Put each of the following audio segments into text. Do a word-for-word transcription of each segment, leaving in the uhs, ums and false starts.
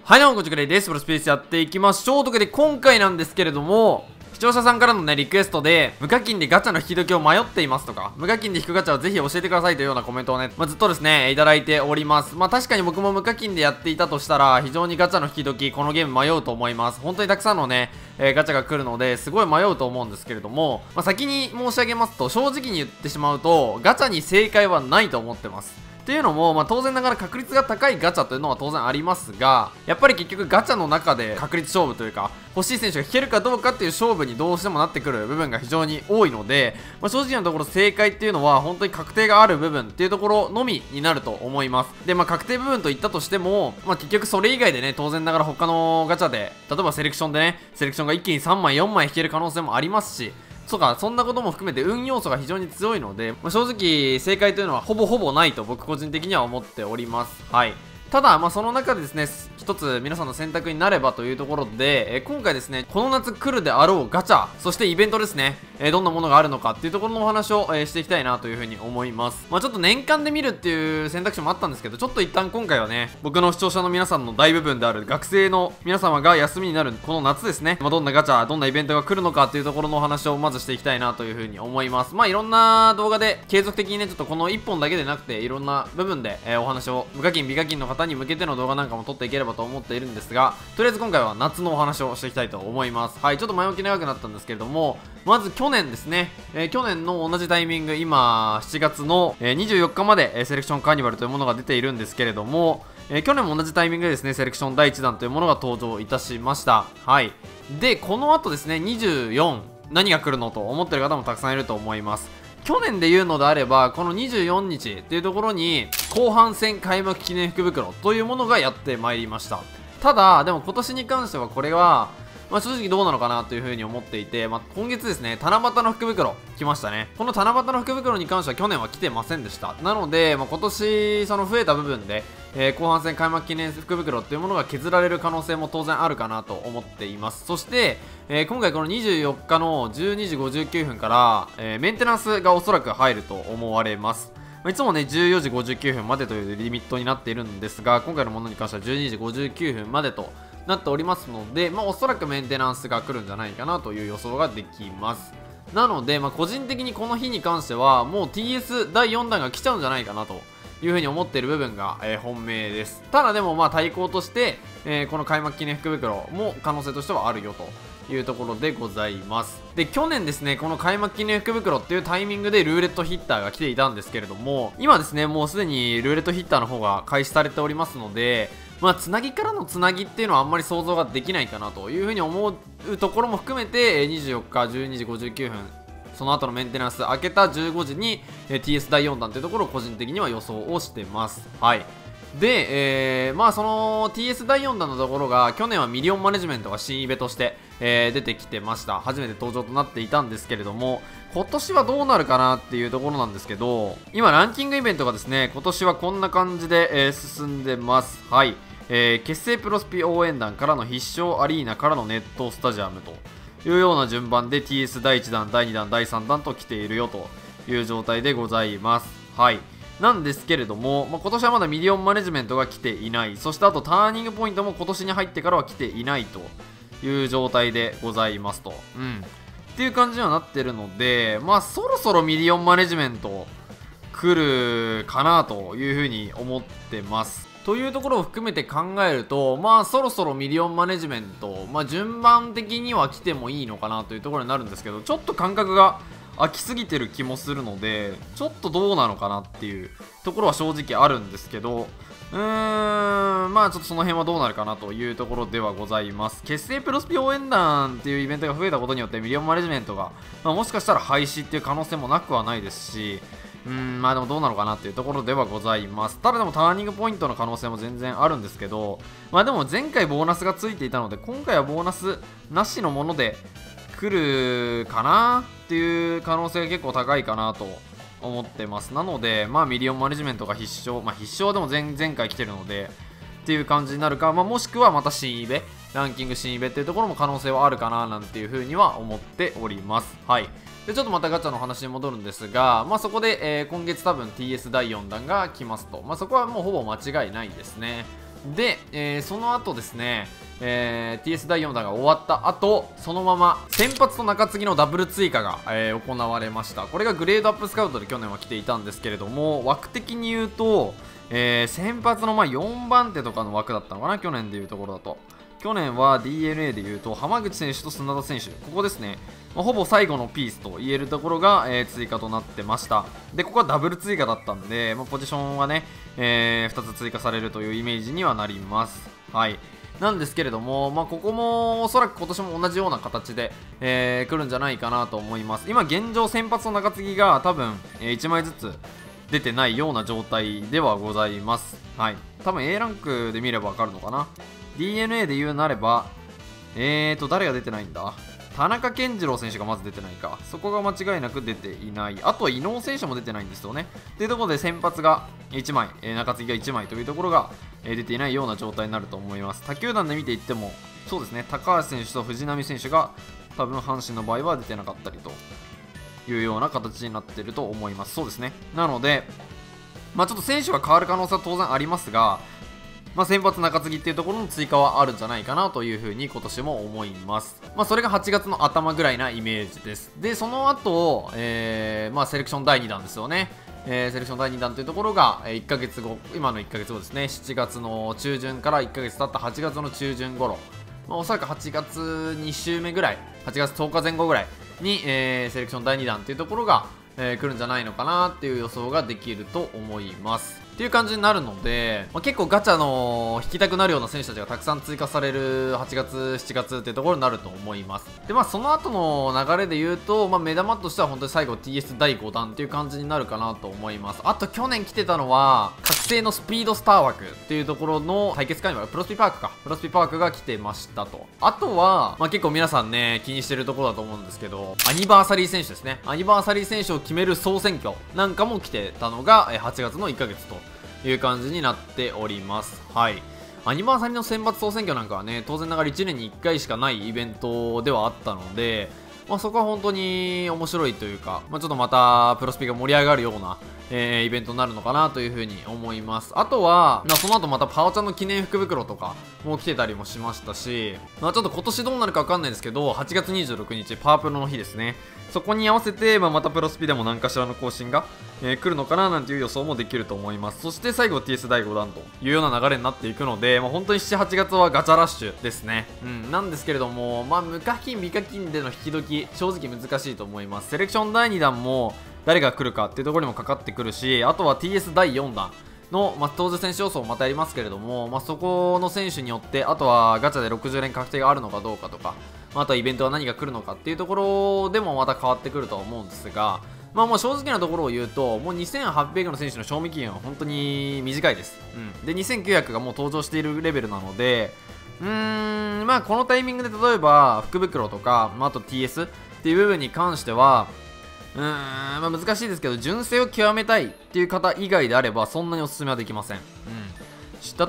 はい、どうも、こちらです。プロスペースやっていきましょう。というわけで、今回なんですけれども、視聴者さんからのね、リクエストで、無課金でガチャの引き時を迷っていますとか、無課金で引くガチャをぜひ教えてくださいというようなコメントをね、まあ、ずっとですね、いただいております。まあ、確かに僕も無課金でやっていたとしたら、非常にガチャの引き時、このゲーム迷うと思います。本当にたくさんのね、えー、ガチャが来るので、すごい迷うと思うんですけれども、まあ、先に申し上げますと、正直に言ってしまうと、ガチャに正解はないと思ってます。っていうのも、まあ、当然ながら確率が高いガチャというのは当然ありますが、やっぱり結局ガチャの中で確率勝負というか、欲しい選手が引けるかどうかっていう勝負にどうしてもなってくる部分が非常に多いので、まあ、正直なところ正解っていうのは本当に確定がある部分っていうところのみになると思います。で、まあ、確定部分といったとしても、まあ、結局それ以外でね、当然ながら他のガチャで、例えばセレクションでね、セレクションが一気にさんまいよんまい引ける可能性もありますし、そうか、そんなことも含めて運要素が非常に強いので、まあ、正直正解というのはほぼほぼないと僕個人的には思っております。はい。ただ、まあ、その中でですね、一つ皆さんの選択になればというところで、えー、今回ですね、この夏来るであろうガチャ、そしてイベントですね、えー、どんなものがあるのかっていうところのお話を、えー、していきたいなというふうに思います。まあ、ちょっと年間で見るっていう選択肢もあったんですけど、ちょっと一旦今回はね、僕の視聴者の皆さんの大部分である学生の皆様が休みになるこの夏ですね、まあ、どんなガチャ、どんなイベントが来るのかっていうところのお話をまずしていきたいなというふうに思います。まあ、いろんな動画で継続的にね、ちょっとこのいっぽんだけでなくて、いろんな部分で、えー、お話を、無課金、美課金の方に向けての動画なんかも撮っていければと思っているんですが、とりあえず今回は夏のお話をしていきたいと思います。はい、ちょっと前置き長くなったんですけれども、まず去年ですね、えー、去年の同じタイミング、今しちがつの、えー、にじゅうよっかまで、えー、セレクションカーニバルというものが出ているんですけれども、えー、去年も同じタイミングでですね、セレクションだいいちだんというものが登場いたしました。はい。で、この後ですね、にじゅうよん、何が来るのと思ってる方もたくさんいると思います。去年で言うのであれば、このにじゅうよっかっていうところに、後半戦開幕記念福袋というものがやってまいりました。ただ、でも今年に関してはこれは、まあ、正直どうなのかなというふうに思っていて、まあ、今月ですね、七夕の福袋来ましたね。この七夕の福袋に関しては去年は来てませんでした。なので、まあ、今年その増えた部分で、えー、後半戦開幕記念福袋っていうものが削られる可能性も当然あるかなと思っています。そして、えー、今回このにじゅうよっかのじゅうにじごじゅうきゅうふんから、えー、メンテナンスがおそらく入ると思われます。いつもね、じゅうよじごじゅうきゅうふんまでというリミットになっているんですが、今回のものに関してはじゅうにじごじゅうきゅうふんまでとなっておりますので、まあ、おそらくメンテナンスが来るんじゃないかなという予想ができます。なので、まあ、個人的にこの日に関しては、もう ティーエス だいよんだんが来ちゃうんじゃないかなというふうに思っている部分が、えー、本命です。ただでも、まあ、対抗として、えー、この開幕記念福袋も可能性としてはあるよというところでございます。で、去年ですね、この開幕記念福袋っていうタイミングでルーレットヒッターが来ていたんですけれども、今ですね、もうすでにルーレットヒッターの方が開始されておりますので、まあ、つなぎからのつなぎっていうのはあんまり想像ができないかなというふうに思うところも含めて、にじゅうよっかじゅうにじごじゅうきゅうふん、その後のメンテナンス明けたじゅうごじに ティーエス だいよんだんというところを個人的には予想をしてます。はい。で、えー、まあその ティーエス だいよんだんのところが去年はミリオンマネジメントが新イベとして、えー、出てきてました。初めて登場となっていたんですけれども、今年はどうなるかなっていうところなんですけど、今ランキングイベントがですね、今年はこんな感じで、えー、進んでます。はい。えー、結成プロスピ応援団からの必勝アリーナからの熱湯スタジアムというような順番で ティーエス だいいちだん、だいにだん、だいさんだんと来ているよという状態でございます。はい。なんですけれども、まあ、今年はまだミリオンマネジメントが来ていない。そしてあとターニングポイントも今年に入ってからは来ていないという状態でございますと。うん。っていう感じにはなってるので、まあそろそろミリオンマネジメント来るかなというふうに思ってます。というところを含めて考えると、まあそろそろミリオンマネジメント、まあ順番的には来てもいいのかなというところになるんですけど、ちょっと感覚が空きすぎてる気もするので、ちょっとどうなのかなっていうところは正直あるんですけど、うーん、まあちょっとその辺はどうなるかなというところではございます。結成プロスピ応援団っていうイベントが増えたことによってミリオンマネジメントが、まあ、もしかしたら廃止っていう可能性もなくはないですし、うーん、まあでもどうなのかなっていうところではございます。ただでもターニングポイントの可能性も全然あるんですけど、まあでも前回ボーナスがついていたので、今回はボーナスなしのもので来るかなっていう可能性が結構高いかなと思ってます。なので、まあミリオンマネジメントが必勝、まあ必勝でも 前, 前回来てるので、っていう感じになるか、まあ、もしくはまた新イベ、ランキング新イベっていうところも可能性はあるかななんていう風には思っております。はい。で、ちょっとまたガチャの話に戻るんですが、まあそこで、えー、今月多分 ティーエス だいよんだんが来ますと。まあそこはもうほぼ間違いないですね。 で、えー、その後ですね、えー、ティーエス だいよん弾が終わった後、そのまま先発と中継ぎのダブル追加が、えー、行われました。これがグレードアップスカウトで去年は来ていたんですけれども、枠的に言うと、えー、先発のまあよんばん手とかの枠だったのかな、去年でいうところだと。去年は ディーエヌエー でいうと浜口選手と砂田選手、ここですね、まあ、ほぼ最後のピースと言えるところが、えー、追加となってました。で、ここはダブル追加だったんで、まあ、ポジションはね、えー、ふたつ追加されるというイメージにはなります。はい。なんですけれども、まあ、ここもおそらく今年も同じような形で、えー、来るんじゃないかなと思います。今現状先発の中継ぎが多分、えー、いちまいずつ出てないような状態ではございます。はい。多分 A ランクで見ればわかるのかな。ディーエヌエー で言うなれば、えーと、誰が出てないんだ？田中健次郎選手がまず出てないか。そこが間違いなく出ていない。あとは伊能選手も出てないんですよね。というところで先発がいちまい、えー、中継ぎがいちまいというところが、えー、出ていないような状態になると思います。他球団で見ていっても、そうですね、高橋選手と藤浪選手が多分阪神の場合は出てなかったりというような形になっていると思います。そうですね。なので、まあちょっと選手が変わる可能性は当然ありますが、まあ、先発中継ぎっていうところの追加はあるんじゃないかなというふうに今年も思います。まあ、それがはちがつの頭ぐらいなイメージです。で、その後、えー、まあ、セレクションだいに弾ですよね。えー、セレクションだいに弾というところが、えー、いっかげつご、今のいっかげつごですね、しちがつの中旬からいっかげつ経ったはちがつの中旬頃、まあ、おそらくはちがつに週目ぐらい、はちがつとおかぜん後ぐらいに、えー、セレクションだいに弾というところが、えー、来るんじゃないのかなっていう予想ができると思います。っていう感じになるので、まあ、結構ガチャの引きたくなるような選手たちがたくさん追加されるはちがつ、しちがつっていうところになると思います。で、まあその後の流れで言うと、まあ、目玉としては本当に最後 ティーエス だいご弾っていう感じになるかなと思います。あと去年来てたのは、覚醒のスピードスター枠っていうところの対決会にはプロスピパークか。プロスピパークが来てましたと。あとは、まあ結構皆さんね、気にしてるところだと思うんですけど、アニバーサリー選手ですね。アニバーサリー選手を決める総選挙なんかも来てたのがはちがつのいっかげつという感じになっております。はい。アニバーサリーの選抜総選挙なんかはね、当然ながらいちねんにいっかいしかないイベントではあったので、まあ、そこは本当に面白いというか、まあ、ちょっとまたプロスピが盛り上がるような、えー、イベントになるのかなというふうに思います。あとは、まあ、その後またパワちゃんの記念福袋とかも来てたりもしましたし、まあ、ちょっと今年どうなるかわかんないですけど、はちがつにじゅうろくにちパワープロの日ですね。そこに合わせて、まあ、またプロスピでも何かしらの更新が、えー、来るのかななんていう予想もできると思います。そして最後 ティーエス だいご弾というような流れになっていくので、まあ、本当にしち、はちがつはガチャラッシュですね。うん、なんですけれども、まあ、無課金、未課金での引き時、正直難しいと思います。セレクションだいに弾も誰が来るかっていうところにもかかってくるし、あとは ティーエス だいよん弾の、まあ、当然選手予想もまたやりますけれども、まあ、そこの選手によって、あとはガチャでろくじゅう連確定があるのかどうかとか、あとはイベントは何が来るのかっていうところでもまた変わってくるとは思うんですが、まあもう正直なところを言うと、もうにせんはっぴゃくの選手の賞味期限は本当に短いです。うん。で、にせんきゅうひゃくがもう登場しているレベルなので、うーん、まあこのタイミングで例えば福袋とか、まあ、あと ティーエス っていう部分に関しては、うーん、まあ難しいですけど、純正を極めたいっていう方以外であれば、そんなにおすすめはできません。うん。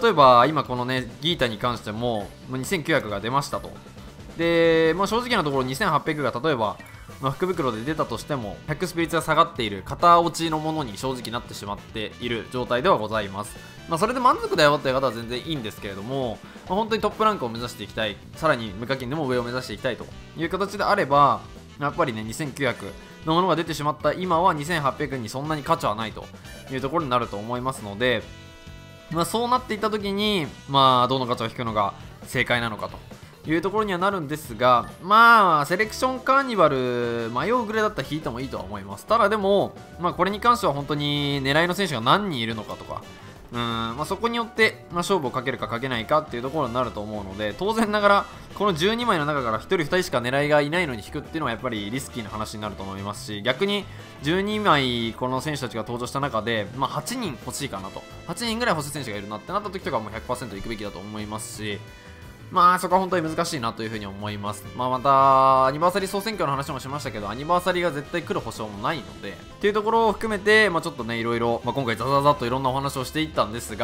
例えば、今このね、ギータに関しても、もうにせんきゅうひゃくが出ましたと。で、まあ、正直なところにせんはっぴゃくが例えば、まあ、福袋で出たとしてもひゃくスピリッツが下がっている型落ちのものに正直なってしまっている状態ではございます。まあ、それで満足だよっていう方は全然いいんですけれども、まあ、本当にトップランクを目指していきたい、さらに無課金でも上を目指していきたいという形であれば、やっぱりねにせんきゅうひゃくのものが出てしまった今はにせんはっぴゃくにそんなに価値はないというところになると思いますので、まあ、そうなっていった時に、まあ、どのガチャを引くのが正解なのかというところにはなるんですが、まあセレクションカーニバル迷うぐらいだったら引いてもいいとは思います。ただでも、まあ、これに関しては本当に狙いの選手が何人いるのかとか、うん、まあ、そこによって、まあ、勝負をかけるかかけないかっていうところになると思うので、当然ながらこのじゅうにまいの中からひとりふたりしか狙いがいないのに引くっていうのはやっぱりリスキーな話になると思いますし、逆にじゅうにまいこの選手たちが登場した中で、まあ、はちにん欲しいかなと、はちにんぐらい欲しい選手がいるなってなった時とかはもう ひゃくパーセント いくべきだと思いますし、まあそこは本当に難しいなというふうに思います。まあまたアニバーサリー総選挙の話もしましたけど、アニバーサリーが絶対来る保証もないのでっていうところを含めて、まあちょっとねいろいろ、まあ、今回ザザザッといろんなお話をしていったんですが、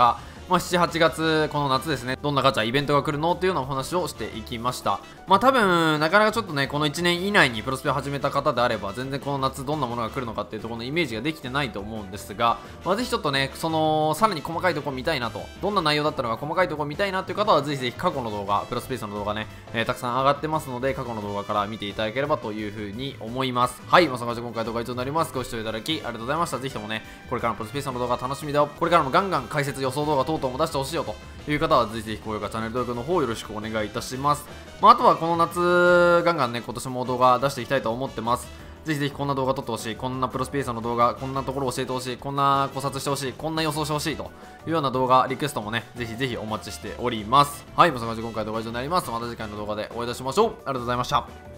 まあ、しち、はちがつ、この夏ですね、どんなガチャ、イベントが来るのっていうようなお話をしていきました。まあ、多分、なかなかちょっとね、このいちねん以内にプロスペを始めた方であれば、全然この夏どんなものが来るのかっていうところのイメージができてないと思うんですが、まあ、ぜひちょっとね、その、さらに細かいところ見たいなと、どんな内容だったのか細かいところ見たいなっていう方は、ぜひぜひ過去の動画、プロスペースの動画ね、えー、たくさん上がってますので、過去の動画から見ていただければというふうに思います。はい、まあ、そんな感じで今回動画は以上になります。ご視聴いただきありがとうございました。ぜひともね、これからのプロスペースの動画楽しみだよ。これからもガンガン解説予想動画等々も出してほしいよという方は、ぜひぜひ高評価、チャンネル登録の方よろしくお願いいたします。まあ、あとはこの夏、ガンガンね、今年も動画出していきたいと思ってます。ぜひぜひこんな動画撮ってほしい、こんなプロスペースの動画、こんなところを教えてほしい、こんな考察してほしい、こんな予想してほしいというような動画、リクエストもね、ぜひぜひお待ちしております。はい、もうそんな感じで今回動画は以上になります。また次回の動画でお会いいたしましょう。ありがとうございました。